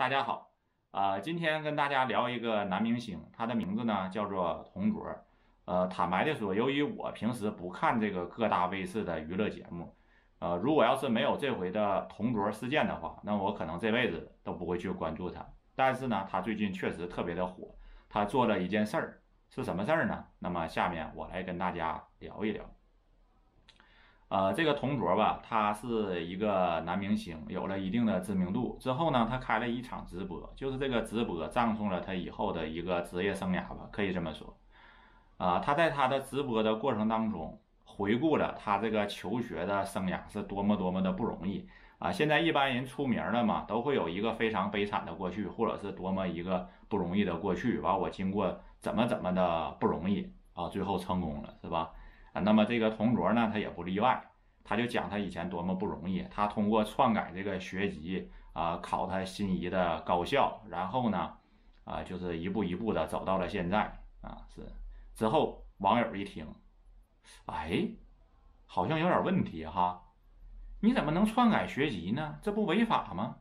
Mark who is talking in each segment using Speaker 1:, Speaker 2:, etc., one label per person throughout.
Speaker 1: 大家好，今天跟大家聊一个男明星，他的名字呢叫做同卓。坦白的说，由于我平时不看这个各大卫视的娱乐节目，如果要是没有这回的同卓事件的话，那我可能这辈子都不会去关注他。但是呢，他最近确实特别的火，他做了一件事儿，是什么事儿呢？那么下面我来跟大家聊一聊。这个同卓吧，他是一个男明星，有了一定的知名度之后呢，他开了一场直播，就是这个直播葬送了他以后的一个职业生涯吧，可以这么说。他在他的直播的过程当中，回顾了他这个求学的生涯是多么多么的不容易啊！现在一般人出名了嘛，都会有一个非常悲惨的过去，或者是多么一个不容易的过去，完我经过怎么的不容易啊，最后成功了，是吧？那么这个同卓呢，他也不例外，他就讲他以前多么不容易，他通过篡改这个学籍考他心仪的高校，然后呢，就是一步一步的走到了现在是。之后网友一听，哎，好像有点问题哈，你怎么能篡改学籍呢？这不违法吗？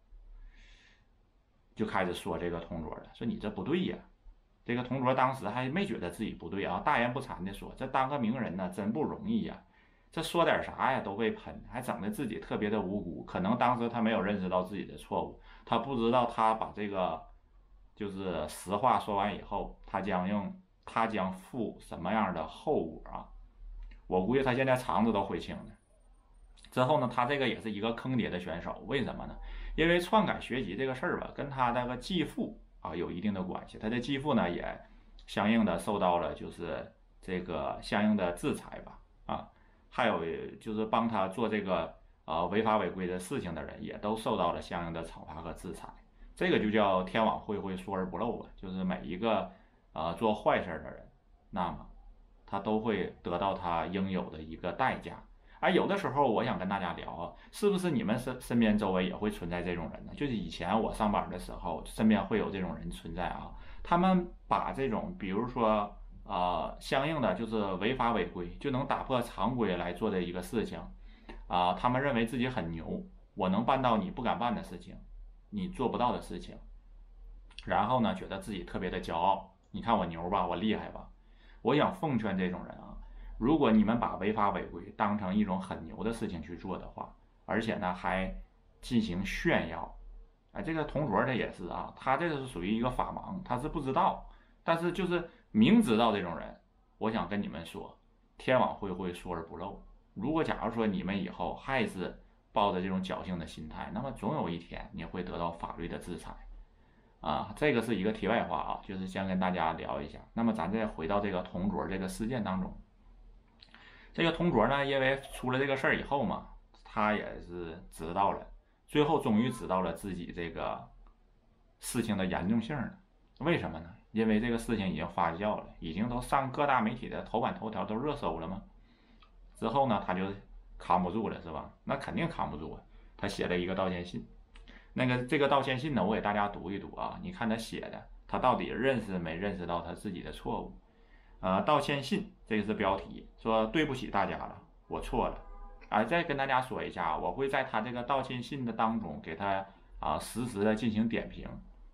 Speaker 1: 就开始说这个同桌了，说你这不对呀。这个同桌当时还没觉得自己不对啊，大言不惭的说，这当个名人呢真不容易呀，这说点啥呀都被喷，还整的自己特别的无辜。可能当时他没有认识到自己的错误，他不知道他把这个就是实话说完以后，他将负什么样的后果啊？我估计他现在肠子都悔青了。之后呢，他这个也是一个坑爹的选手，为什么呢？因为篡改学籍这个事儿吧，跟他那个继父有一定的关系。他的继父呢，也相应的受到了就是这个相应的制裁吧还有就是帮他做这个违法违规的事情的人，也都受到了相应的惩罚和制裁。这个就叫天网恢恢，疏而不漏吧，就是每一个做坏事的人，那么他都会得到他应有的一个代价。有的时候我想跟大家聊是不是你们身边周围也会存在这种人呢？就是以前我上班的时候，身边会有这种人存在他们把这种比如说相应的就是违法违规，就能打破常规来做的一个事情他们认为自己很牛，我能办到你不敢办的事情，你做不到的事情，然后呢，觉得自己特别的骄傲，你看我牛吧，我厉害吧？我想奉劝这种人如果你们把违法违规当成一种很牛的事情去做的话，而且呢还进行炫耀，这个同桌他也是他这个是属于一个法盲，他是不知道，但是就是明知道这种人，我想跟你们说，天网恢恢，疏而不漏。如果假如说你们以后还是抱着这种侥幸的心态，那么总有一天你会得到法律的制裁。这个是一个题外话就是先跟大家聊一下。那么咱再回到这个同桌这个事件当中，这个同桌呢，因为出了这个事儿以后嘛，他也是知道了，最后终于知道了自己这个事情的严重性了。为什么呢？因为这个事情已经发酵了，已经都上各大媒体的头版头条，都热搜了嘛。之后呢，他就扛不住了，是吧？那肯定扛不住他写了一个道歉信。这个道歉信呢，我给大家读一读你看他写的，他到底认识没认识到他自己的错误？道歉信，这个是标题，说对不起大家了，我错了。再跟大家说一下，我会在他这个道歉信的当中给他实时的进行点评。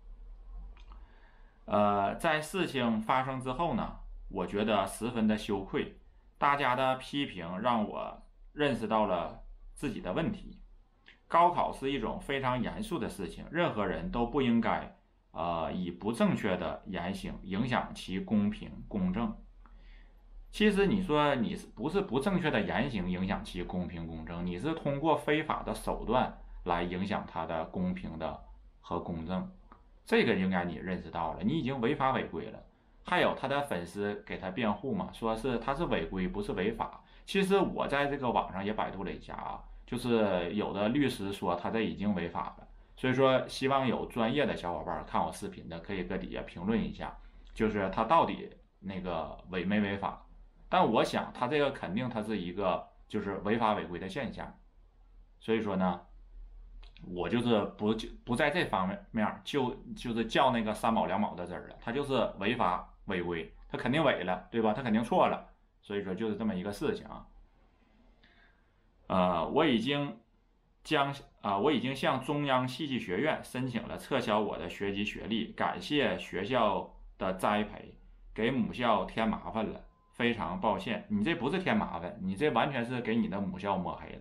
Speaker 1: 在事情发生之后呢，我觉得十分的羞愧，大家的批评让我认识到了自己的问题。高考是一种非常严肃的事情，任何人都不应该以不正确的言行影响其公平公正。其实你说你不是不正确的言行影响其公平公正，你是通过非法的手段来影响他的公平的和公正。这个应该你认识到了，你已经违法违规了。还有他的粉丝给他辩护嘛，说是他是违规不是违法。其实我在这个网上也百度了一下就是有的律师说他这已经违法了，所以说希望有专业的小伙伴看我视频的可以搁底下评论一下，就是他到底那个违没违法。但我想他这个肯定他是一个就是违法违规的现象，所以说呢，我就是不在这方面就是叫那个三毛两毛的字儿了，他就是违法违规，他肯定违了，对吧？他肯定错了，所以说就是这么一个事情我已经将我已经向中央戏剧学院申请了撤销我的学籍学历，感谢学校的栽培，给母校添麻烦了，非常抱歉。你这不是添麻烦，你这完全是给你的母校抹黑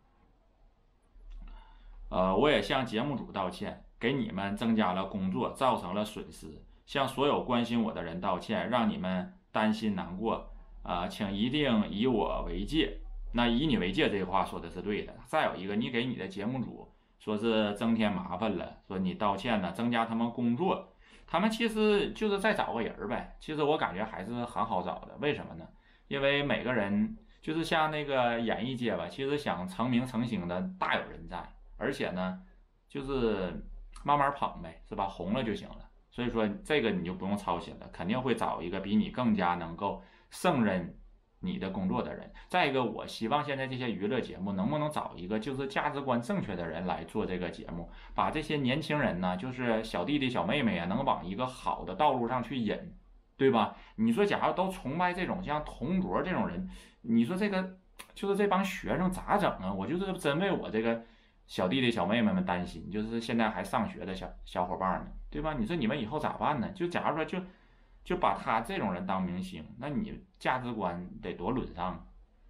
Speaker 1: 了。我也向节目组道歉，给你们增加了工作，造成了损失，向所有关心我的人道歉，让你们担心难过。请一定以我为戒。那以你为戒这句话说的是对的。再有一个，你给你的节目组说是增添麻烦了，说你道歉了，增加他们工作，他们其实就是再找个人呗。其实我感觉还是很好找的，为什么呢？因为每个人就是像那个演艺界吧，其实想成名成星的大有人在，而且呢，就是慢慢捧呗，是吧？红了就行了。所以说这个你就不用操心了，肯定会找一个比你更加能够胜任你的工作的人。再一个，我希望现在这些娱乐节目能不能找一个就是价值观正确的人来做这个节目，把这些年轻人呢，就是小弟弟小妹妹啊，能往一个好的道路上去引，对吧？你说假如都崇拜这种像童卓这种人，你说这个就是这帮学生咋整啊？我就是真为我这个小弟弟小妹妹们担心，就是现在还上学的小伙伴们，对吧？你说你们以后咋办呢？就假如说就把他这种人当明星，那你价值观得多沦丧。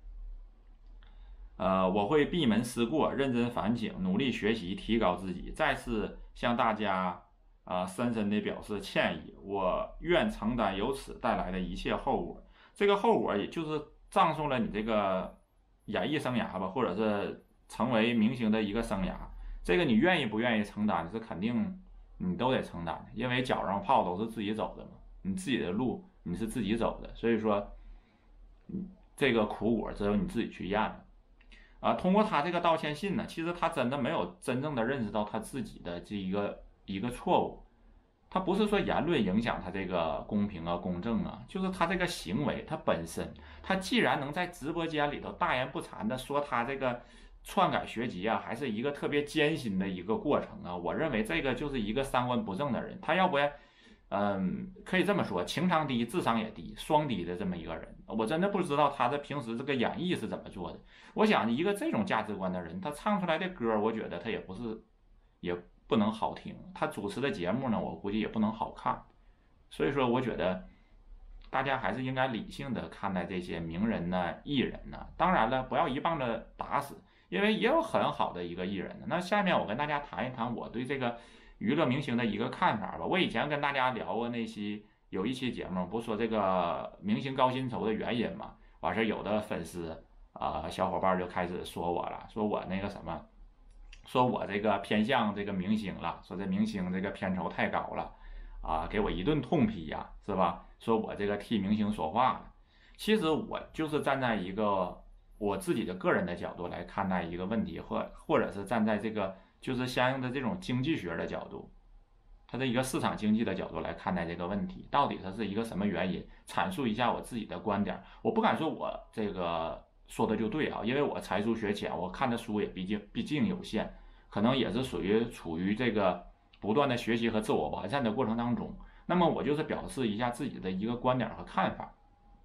Speaker 1: 我会闭门思过，认真反省，努力学习，提高自己。再次向大家深深地表示歉意，我愿承担由此带来的一切后果。这个后果也就是葬送了你这个演艺生涯吧，或者是成为明星的一个生涯。这个你愿意不愿意承担，是肯定你都得承担的，因为脚上泡都是自己走的嘛。你自己的路你是自己走的，所以说，这个苦果只有你自己去咽了。通过他这个道歉信呢，其实他真的没有真正的认识到他自己的这一个错误。他不是说言论影响他这个公平啊、公正啊，就是他这个行为，他本身，他既然能在直播间里头大言不惭的说他这个篡改学籍啊，还是一个特别艰辛的一个过程啊，我认为这个就是一个三观不正的人。他要不然。可以这么说，情商低，智商也低，双低的这么一个人，我真的不知道他的平时这个演绎是怎么做的。我想一个这种价值观的人，他唱出来的歌，我觉得他也不是，也不能好听。他主持的节目呢，我估计也不能好看。所以说，我觉得大家还是应该理性的看待这些名人呢、艺人呢。当然了，不要一棒子打死，因为也有很好的一个艺人呢。那下面我跟大家谈一谈我对这个娱乐明星的一个看法吧。我以前跟大家聊过有一期节目，不说这个明星高薪酬的原因嘛，完事有的粉丝小伙伴就开始说我了，说我那个什么，说我这个偏向这个明星了，说这明星这个片酬太高了给我一顿痛批呀，是吧？说我这个替明星说话了。其实我就是站在一个我自己的个人的角度来看待一个问题，或者是站在这个就是相应的这种经济学的角度，它的一个市场经济的角度来看待这个问题，到底它是一个什么原因？阐述一下我自己的观点。我不敢说我这个说的就对啊，因为我才疏学浅，我看的书也毕竟有限，可能也是处于这个不断的学习和自我完善的过程当中。那么我就是表示一下自己的一个观点和看法。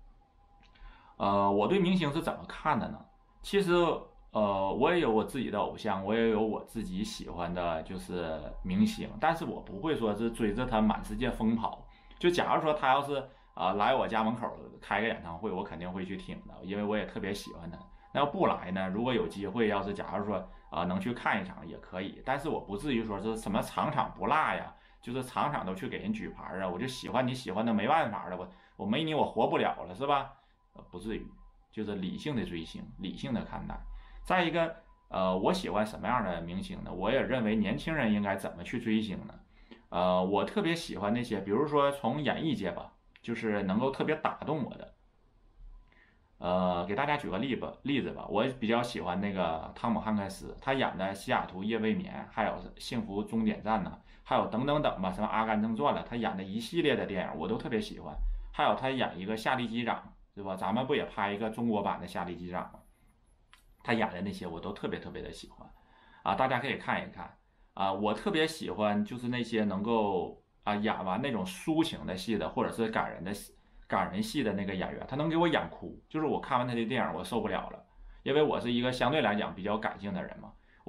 Speaker 1: 我对明星是怎么看的呢？其实，我也有我自己的偶像，我也有我自己喜欢的，就是明星，但是我不会说是追着他满世界疯跑。就假如说他要是来我家门口开个演唱会，我肯定会去听的，因为我也特别喜欢他。那要不来呢？如果有机会，要是假如说能去看一场也可以，但是我不至于说是什么场场不落呀，就是场场都去给人举牌啊，我就喜欢你喜欢的没办法了，我没你我活不了了，是吧？不至于，就是理性的追星，理性的看待。再一个，我喜欢什么样的明星呢？我也认为年轻人应该怎么去追星呢？我特别喜欢那些，比如说从演艺界吧，就是能够特别打动我的。给大家举个例子吧，我比较喜欢那个汤姆汉克斯，他演的《西雅图夜未眠》，还有《幸福终点站》呢，还有等等等吧，什么《阿甘正传》了，他演的一系列的电影我都特别喜欢。还有他演一个夏利机长，对吧？咱们不也拍一个中国版的夏利机长吗？他演的那些我都特别的喜欢大家可以看一看我特别喜欢就是那些能够演完那种抒情的戏的，或者是感人戏的那个演员，他能给我演哭，就是我看完他的电影我受不了了，因为我是一个相对来讲比较感性的人嘛，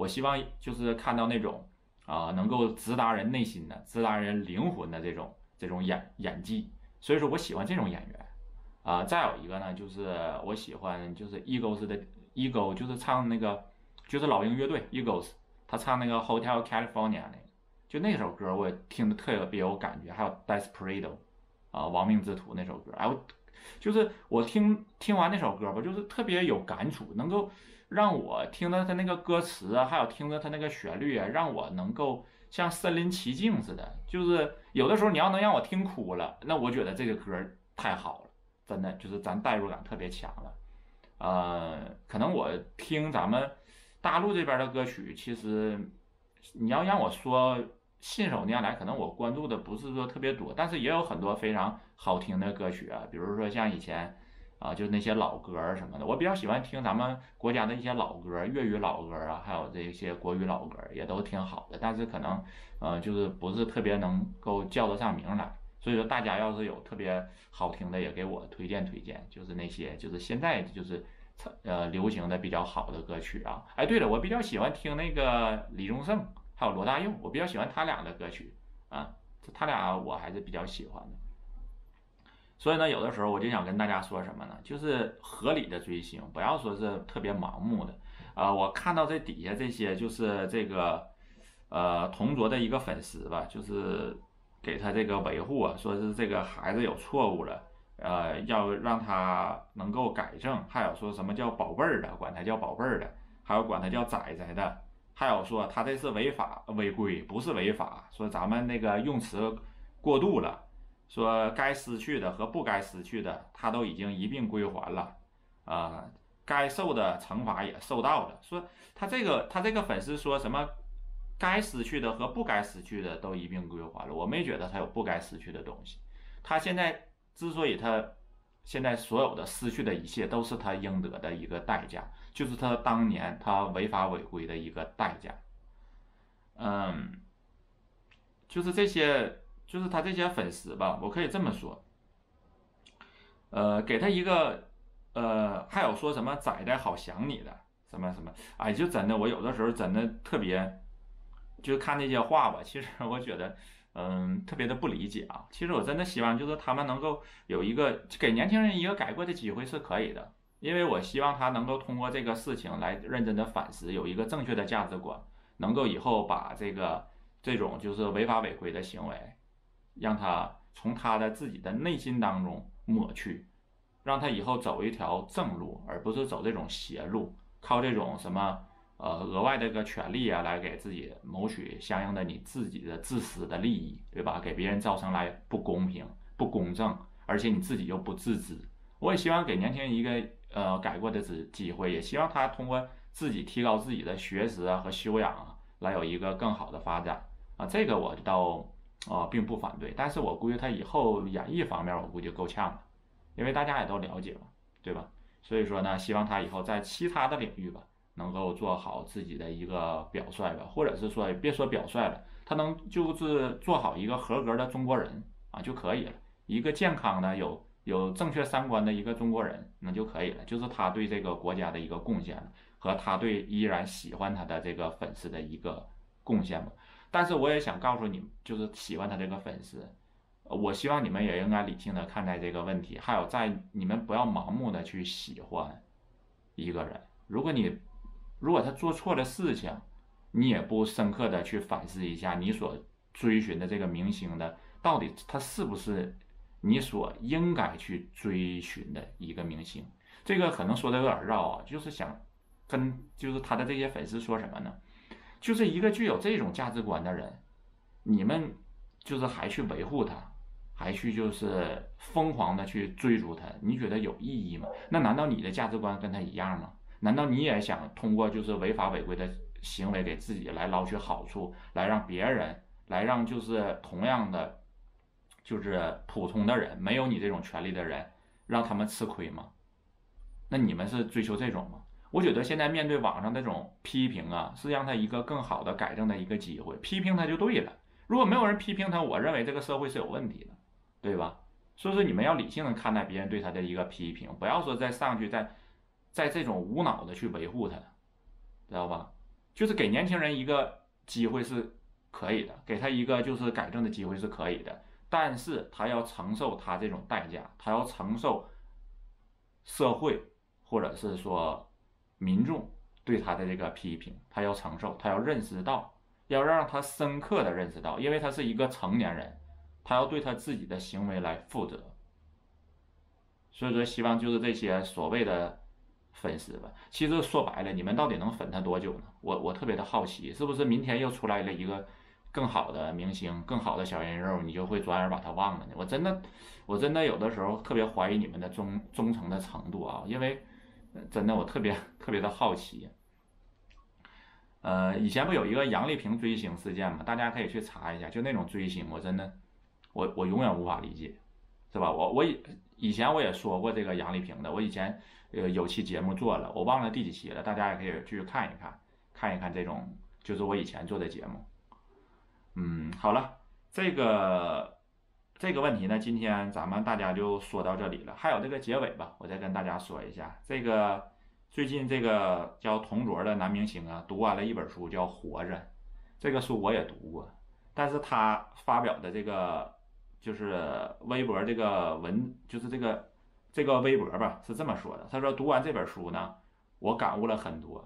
Speaker 1: 我希望就是看到那种能够直达人内心的、直达人灵魂的这种演技，所以说我喜欢这种演员。再有一个呢，就是我喜欢就是 Eagles 的 Eagle，就是唱那个就是老鹰乐队 Eagles，他唱那个 Hotel California 那个，就那首歌我也听得特别有感觉，还有 Desperado 亡命之徒那首歌，哎，就是我听完那首歌吧，就是特别有感触，能够让我听到他那个歌词啊，还有听到他那个旋律啊，让我能够像身临其境似的。就是有的时候你要能让我听哭了，那我觉得这个歌太好了，真的就是咱代入感特别强了。可能我听咱们大陆这边的歌曲，其实你要让我说信手拈来，可能我关注的不是说特别多，但是也有很多非常好听的歌曲啊，比如说像以前就是那些老歌什么的，我比较喜欢听咱们国家的一些老歌，粤语老歌啊，还有这些国语老歌也都挺好的，但是可能就是不是特别能够叫得上名来。所以说，大家要是有特别好听的，也给我推荐推荐，就是那些就是现在就是流行的比较好的歌曲啊。哎，对了，我比较喜欢听那个李宗盛还有罗大佑，我比较喜欢他俩的歌曲啊，他俩我还是比较喜欢的。所以呢，有的时候我就想跟大家说什么呢？就是合理的追星，不要说是特别盲目的。我看到这底下这些就是这个同桌的一个粉丝吧，就是给他这个维护啊，说是这个孩子有错误了，要让他能够改正，还有说什么叫宝贝儿的，管他叫宝贝儿的，还有管他叫崽崽的，还有说他这是违法违规，不是违法，说咱们那个用词过度了，说该失去的和不该失去的，他都已经一并归还了，该受的惩罚也受到了。说他这个粉丝说什么该失去的和不该失去的都一并归还了，我没觉得他有不该失去的东西。他现在之所以他现在所有的失去的一切都是他应得的一个代价，就是他当年他违法违规的一个代价。嗯，就是这些，就是他这些粉丝吧，我可以这么说，给他一个，还有说什么仔仔好想你的，什么什么，哎，就真的，我有的时候真的特别，就看那些话吧，其实我觉得，特别的不理解啊。其实我真的希望就是他们能够有一个给年轻人一个改过的机会是可以的，因为我希望他能够通过这个事情来认真的反思，有一个正确的价值观，能够以后把这种就是违法违规的行为，让他从他的自己的内心当中抹去，让他以后走一条正路，而不是走这种邪路，靠这种什么额外的一个权利啊，来给自己谋取相应的你自己的自私的利益，对吧？给别人造成来不公平、不公正，而且你自己又不自知。我也希望给年轻人一个改过的机会，也希望他通过自己提高自己的学识啊和修养啊，来有一个更好的发展啊。这个我倒并不反对，但是我估计他以后演艺方面我估计够呛了，因为大家也都了解嘛，对吧？所以说呢，希望他以后在其他的领域吧，能够做好自己的一个表率吧，或者是说别说表率了，他能就是做好一个合格的中国人啊就可以了，一个健康的有正确三观的一个中国人那就可以了，就是他对这个国家的一个贡献和他对依然喜欢他的这个粉丝的一个贡献吧。但是我也想告诉你们，就是喜欢他这个粉丝，我希望你们也应该理性的看待这个问题，还有在你们不要盲目的去喜欢一个人。如果他做错了事情，你也不深刻的去反思一下你所追寻的这个明星的到底他是不是你所应该去追寻的一个明星。这个可能说的有点绕啊，就是想就是他的这些粉丝说什么呢？就是一个具有这种价值观的人，你们就是还去维护他，还去就是疯狂的去追逐他，你觉得有意义吗？那难道你的价值观跟他一样吗？难道你也想通过就是违法违规的行为给自己来捞取好处，来让别人，来让就是同样的就是普通的人，没有你这种权利的人，让他们吃亏吗？那你们是追求这种吗？我觉得现在面对网上那种批评啊，是让他一个更好的改正的一个机会，批评他就对了。如果没有人批评他，我认为这个社会是有问题的，对吧？所以说你们要理性的看待别人对他的一个批评，不要说再上去在这种无脑的去维护他，知道吧？ 就是给年轻人一个机会是可以的，给他一个就是改正的机会是可以的，但是他要承受他这种代价，他要承受社会或者是说民众对他的这个批评，他要承受，他要认识到，要让他深刻的认识到，因为他是一个成年人，他要对他自己的行为来负责。所以说，希望就是这些所谓的粉丝吧，其实说白了，你们到底能粉他多久呢？我特别的好奇，是不是明天又出来了一个更好的明星、更好的小人肉，你就会转而把他忘了呢？我真的有的时候特别怀疑你们的忠诚的程度啊，因为真的我特别的好奇。以前不有一个杨丽萍追星事件吗？大家可以去查一下，就那种追星，我真的我永远无法理解，是吧？我以前也说过这个杨丽萍的，我以前有期节目做了，我忘了第几期了，大家也可以去看一看，看一看这种就是我以前做的节目。好了，这个问题呢，今天咱们大家就说到这里了。还有这个结尾吧，我再跟大家说一下，最近这个叫同桌的男明星啊，读完了一本书叫《活着》，这个书我也读过，但是他发表的这个就是微博这个就是这个微博吧，是这么说的，他说读完这本书呢，我感悟了很多。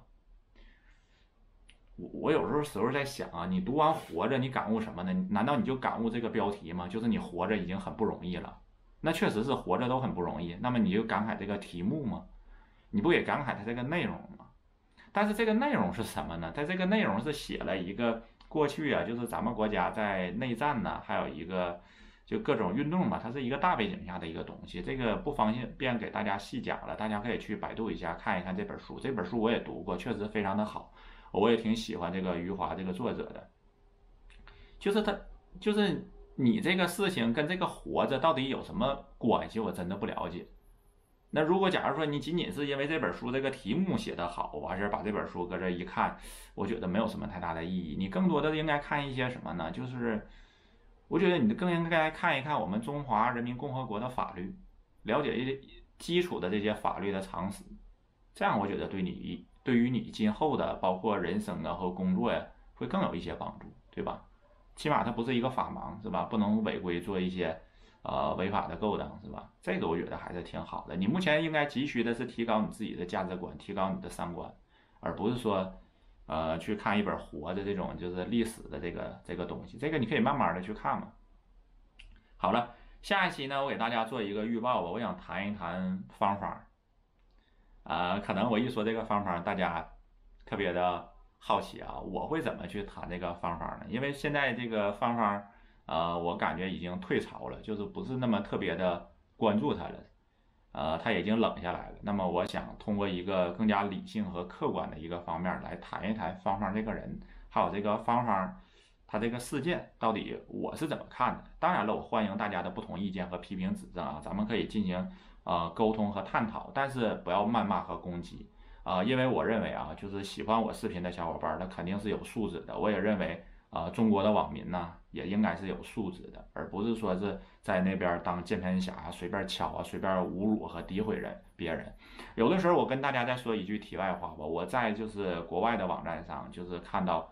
Speaker 1: 我有时候在想啊，你读完《活着》，你感悟什么呢？难道你就感悟这个标题吗？就是你活着已经很不容易了，那确实是活着都很不容易。那么你就感慨这个题目吗？你不也感慨它这个内容吗？但是这个内容是什么呢？它这个内容是写了一个过去啊，就是咱们国家在内战呢，还有一个就各种运动吧，它是一个大背景下的一个东西。这个不方便给大家细讲了，大家可以去百度一下看一看这本书。这本书我也读过，确实非常的好。我也挺喜欢这个余华这个作者的，就是他，就是你这个事情跟这个活着到底有什么关系？我真的不了解。那如果假如说你仅仅是因为这本书这个题目写得好，完事儿把这本书搁这一看，我觉得没有什么太大的意义。你更多的应该看一些什么呢？就是我觉得你更应该看一看我们中华人民共和国的法律，了解一些基础的这些法律的常识，这样我觉得对于你今后的包括人生啊和工作呀，会更有一些帮助，对吧？起码它不是一个法盲，是吧？不能违规做一些违法的勾当，是吧？这个我觉得还是挺好的。你目前应该急需的是提高你自己的价值观，提高你的三观，而不是说去看一本活的这种就是历史的这个东西，这个你可以慢慢的去看嘛。好了，下一期呢，我给大家做一个预报吧，我想谈一谈方法。可能我一说这个方法，大家特别的好奇啊，我会怎么去谈这个方法呢？因为现在这个方法，我感觉已经退潮了，就是不是那么特别的关注它了，它已经冷下来了。那么我想通过一个更加理性和客观的一个方面来谈一谈方法这个人，还有这个方法他这个事件到底我是怎么看的。当然了，我欢迎大家的不同意见和批评指正啊，咱们可以进行沟通和探讨，但是不要谩骂和攻击因为我认为啊，就是喜欢我视频的小伙伴，那肯定是有素质的。我也认为中国的网民呢也应该是有素质的，而不是说是在那边当键盘侠，随便敲啊，随便侮辱和诋毁别人。有的时候我跟大家再说一句题外话吧，我在就是国外的网站上，就是看到，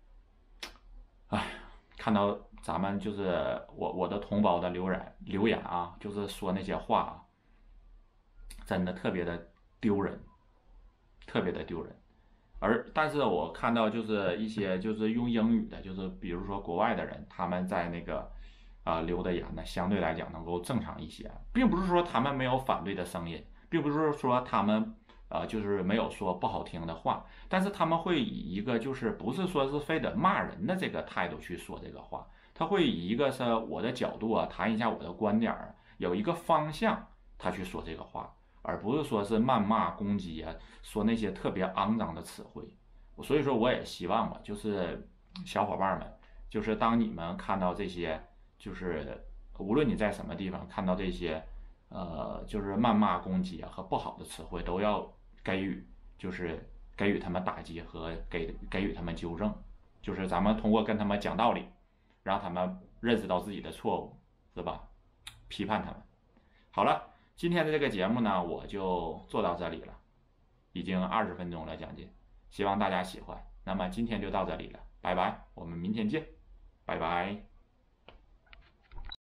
Speaker 1: 看到咱们就是我的同胞的留言啊，就是说那些话啊，真的特别的丢人，特别的丢人。但是我看到就是一些就是用英语的，就是比如说国外的人，他们在那个留的言呢，相对来讲能够正常一些，并不是说他们没有反对的声音，并不是说他们就是没有说不好听的话，但是他们会以一个就是不是说是非得骂人的这个态度去说这个话，他会以一个是我的角度啊，谈一下我的观点儿，有一个方向，他去说这个话。而不是说是谩骂攻击啊，说那些特别肮脏的词汇。所以说，我也希望吧，就是小伙伴们，就是当你们看到这些，就是无论你在什么地方看到这些，就是谩骂攻击啊和不好的词汇，都要就是给予他们打击和给予他们纠正，就是咱们通过跟他们讲道理，让他们认识到自己的错误，是吧？批判他们。好了。今天的这个节目呢，我就做到这里了，已经20分钟了将近，希望大家喜欢。 那么今天就到这里了，拜拜，我们明天见，拜拜。